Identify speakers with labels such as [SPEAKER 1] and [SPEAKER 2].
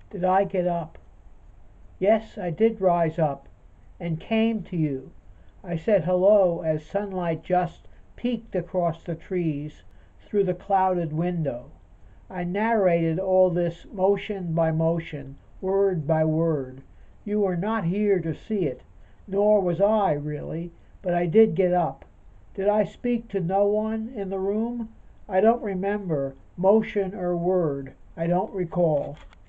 [SPEAKER 1] Did I get up? Yes, I did rise up, and came to you. I said hello as sunlight just peeked across the trees through the clouded window. I narrated all this motion by motion, word by word. You were not here to see it, nor was I, really, but I did get up. Did I speak to no one in the room? I don't remember, motion or word. I don't recall.